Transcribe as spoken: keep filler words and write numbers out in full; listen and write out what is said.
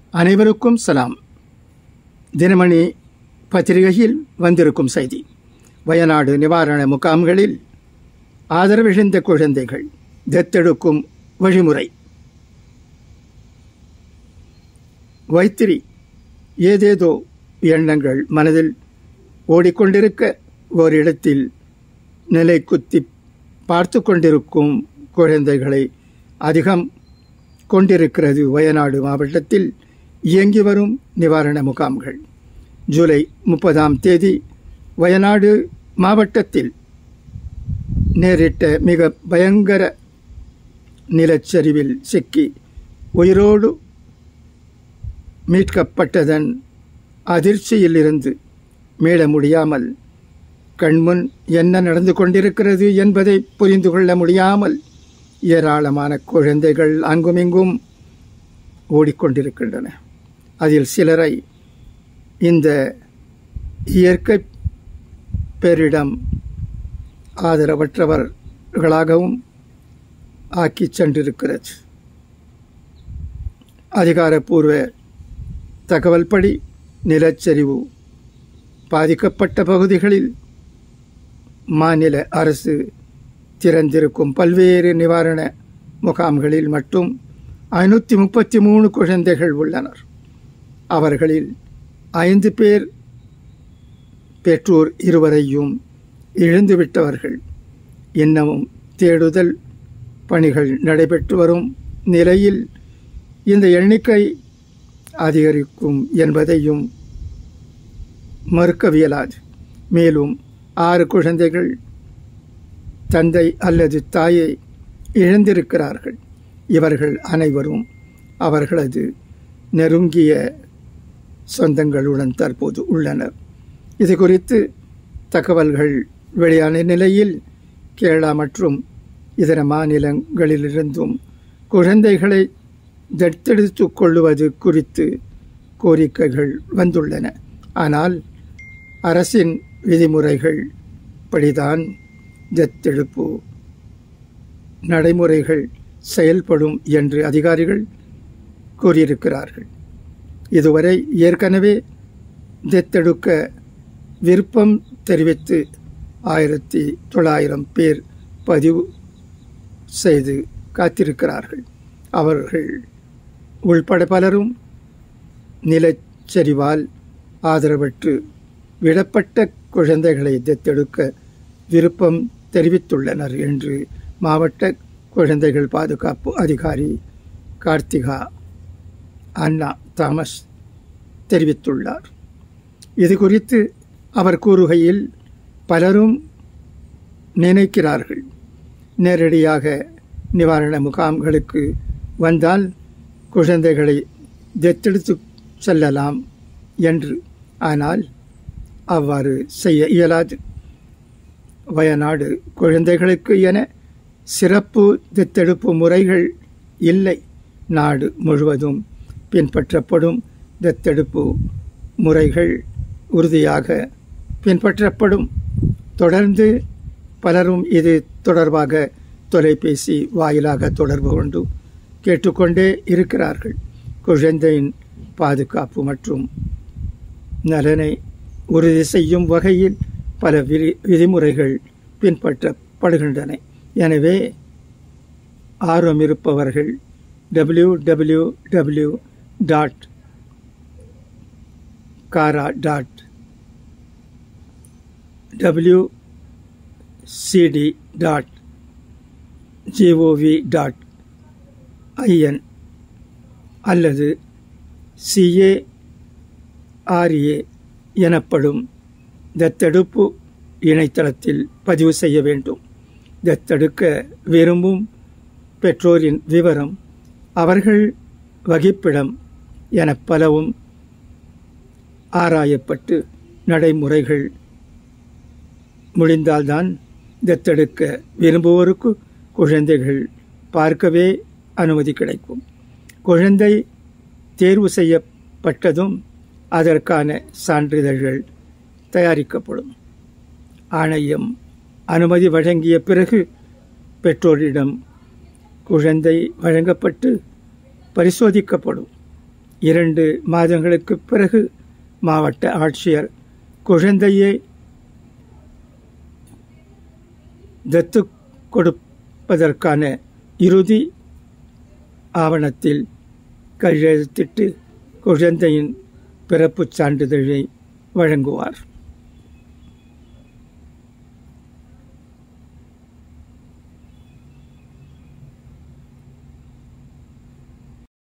அனைவருக்கும் சலாம். தினமணி பத்திரிகையில் வந்திருக்கும் செய்தி: வயநாடு நிவாரண முகாம்களில் ஆதரவிழந்த குழந்தைகள் தத்தெடுக்கும் வழிமுறை. வைத்திரி ஏதேதோ எண்ணங்கள் மனதில் ஓடிக்கொண்டிருக்க ஓரிடத்தில் நிலை குத்தி பார்த்து கொண்டிருக்கும் குழந்தைகளை அதிகம் கொண்டிருக்கிறது வயநாடு மாவட்டத்தில் இயங்கி வரும் நிவாரண முகாம்கள். ஜூலை முப்பதாம் தேதி வயநாடு மாவட்டத்தில் நேரிட்ட மிக பயங்கர நிலச்சரிவில் சிக்கி உயிரோடு மீட்கப்பட்டதன் அதிர்ச்சியிலிருந்து மீள முடியாமல், கண்முன் என்ன நடந்து கொண்டிருக்கிறது என்பதை புரிந்து கொள்ள முடியாமல் ஏராளமான குழந்தைகள் அங்குமிங்கும் ஓடிக்கொண்டிருக்கின்றன. அதில் சிலரை இந்த இயற்கை பேரிடம் ஆதரவற்றவர்களாகவும் ஆக்கி சென்றிருக்கிறது. அதிகாரப்பூர்வ தகவல் படி நிலச்சரிவு பாதிக்கப்பட்ட பகுதிகளில் மாநில அரசு திறந்திருக்கும் பல்வேறு நிவாரண முகாம்களில் மட்டும் ஐநூற்றி முப்பத்தி மூணு குழந்தைகள் உள்ளனர். அவர்களில் ஐந்து பேர் பெற்றோர் இருவரையும் இழந்துவிட்டவர்கள். இன்னமும் தேடுதல் பணிகள் நடைபெற்று வரும் நிலையில் இந்த எண்ணிக்கை அதிகரிக்கும் என்பதையும் மறுக்கவியலாது. மேலும் ஆறு குழந்தைகள் தந்தை அல்லது தாயை இழந்திருக்கிறார்கள். இவர்கள் அனைவரும் அவர்களது நெருங்கிய சொந்தங்களுடன் தற்போது உள்ளனர். இது குறித்து தகவல்கள் வெளியான நிலையில் கேரளா மற்றும் இதர மாநிலங்களிலிருந்தும் குழந்தைகளை தத்தெடுத்து கொள்ளுவது குறித்து கோரிக்கைகள் வந்துள்ளன. ஆனால் அரசின் விதிமுறைகள் படிதான் தத்தெடுப்பு நடைமுறைகள் செயல்படும் என்று அதிகாரிகள் கூறியிருக்கிறார்கள். இதுவரை ஏற்கனவே தத்தெடுக்க விருப்பம் தெரிவித்து ஆயிரத்தி தொள்ளாயிரம் பேர் பதிவு செய்து காத்திருக்கிறார்கள். அவர்கள் உள்பட பலரும் நிலச்சரிவால் ஆதரவற்று விடப்பட்ட குழந்தைகளை தத்தெடுக்க விருப்பம் தெரிவித்துள்ளனர் என்று மாவட்ட குழந்தைகள் பாதுகாப்பு அதிகாரி கார்த்திகா அண்ணா தாமஸ் தெரிவித்துள்ளார். இது குறித்து அவர் கூறுகையில், பலரும் நினைக்கிறார்கள் நேரடியாக நிவாரண முகாம்களுக்கு வந்தால் குழந்தைகளை தத்தெடுத்து செல்லலாம் என்று. ஆனால் அவ்வாறு செய்ய இயலாது. வயநாடு குழந்தைகளுக்கு என சிறப்பு தத்தெடுப்பு முறைகள் இல்லை. நாடு முழுவதும் பின்பற்றப்படும் தத்தெடுப்பு முறைகள் உறுதியாக பின்பற்றப்படும். தொடர்ந்து பலரும் இது தொடர்பாக தொலைபேசி வாயிலாக தொடர்பு கொண்டு கேட்டுக்கொண்டே இருக்கிறார்கள். குழந்தையின் பாதுகாப்பு மற்றும் நலனை உறுதி செய்யும் வகையில் பல விதி விதிமுறைகள் பின்பற்றப்படுகின்றன. எனவே ஆர்வமிருப்பவர்கள் W W W dot CARA dot W CD dot GOV dot IN அல்லது சிஏஆர்ஏ எனப்படும் தத்தெடுப்பு இணையதளத்தில் பதிவு செய்ய வேண்டும். தத்தெடுக்க விரும்பும் பெற்றோரின் விவரம், அவர்கள் வகிப்பிடம் என பலவும் ஆராயப்பட்டு நடைமுறைகள் முடிந்தால்தான் தத்தெடுக்க விரும்புவோருக்கு குழந்தைகள் பார்க்கவே அனுமதி கிடைக்கும். குழந்தை தேர்வு செய்யப்பட்டதும் அதற்கான சான்றிதழ்கள் தயாரிக்கப்படும். ஆணையம் அனுமதி வழங்கிய பிறகு பெற்றோரிடம் குழந்தை வழங்கப்பட்டு பரிசோதிக்கப்படும். இரண்டு மாதங்களுக்கு பிறகு மாவட்ட ஆட்சியர் குழந்தையை தத்து கொடுப்பதற்கான இறுதி ஆவணத்தில் கையெழுத்திட்டு குழந்தையின் பிறப்புச் சான்றிதழை வழங்குவார்.